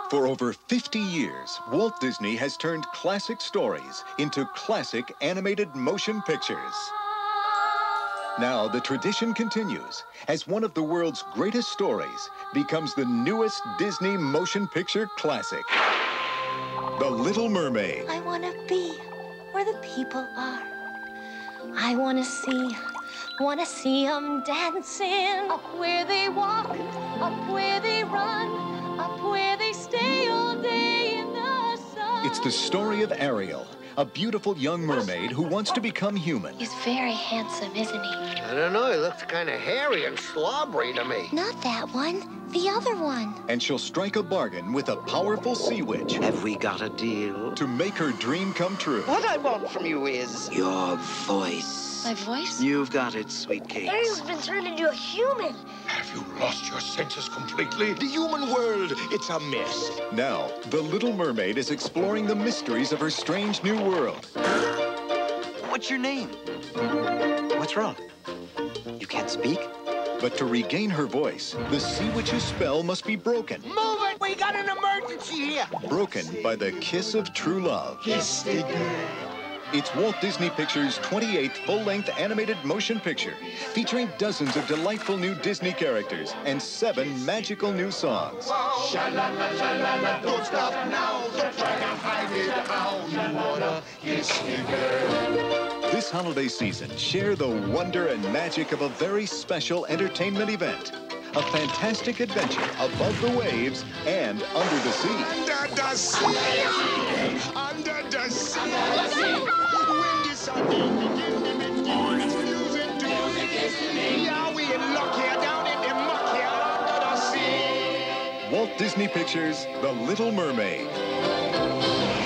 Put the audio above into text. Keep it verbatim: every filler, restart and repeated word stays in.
For over fifty years, Walt Disney has turned classic stories into classic animated motion pictures. Now the tradition continues as one of the world's greatest stories becomes the newest Disney motion picture classic, The Little Mermaid. I want to be where the people are. I want to see, want to see them dancing. Up where they walk, up where they run, up where they stay all day in the sun. It's the story of Ariel, a beautiful young mermaid who wants to become human. He's very handsome, isn't he? I don't know, he looks kind of hairy and slobbery to me. Not that one, the other one. And she'll strike a bargain with a powerful sea witch Have we got a deal? to make her dream come true. What I want from you is your voice. My voice? You've got it, sweet cakes. Ariel's been turned into a human. Have you lost your senses completely? The human world, it's a mess. Now, the Little Mermaid is exploring the mysteries of her strange new world. What's your name? What's wrong? You can't speak? But to regain her voice, the sea witch's spell must be broken. Move it! We got an emergency here! Broken by the kiss of true love. Kiss the girl. It's Walt Disney Pictures' twenty-eighth full-length animated motion picture, featuring dozens of delightful new Disney characters and seven magical new songs. Sha-la-la-la-la-la, don't stop now. Don't try to hide it out. You wanna kiss the girl. This holiday season, share the wonder and magic of a very special entertainment event. A fantastic adventure above the waves and under the sea. Under the sea. Under the sea. When the sun begins to make music to me. Yeah, we in luck here, down in the muck here, under the sea. Walt Disney Pictures, The Little Mermaid.